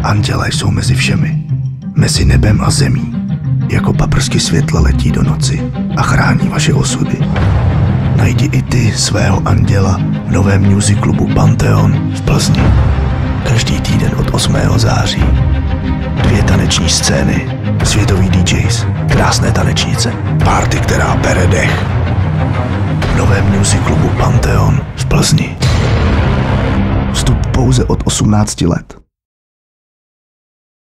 Andělé jsou mezi všemi, mezi nebem a zemí. Jako paprsky světla letí do noci a chrání vaše osudy. Najdi i ty svého anděla v novém musiclubu Pantheon v Plzni. Každý týden od 8. září. 2 taneční scény, světoví DJs, krásné tanečnice, party, která bere dech. V novém musiclubu Pantheon v Plzni. Vstup pouze od 18 let.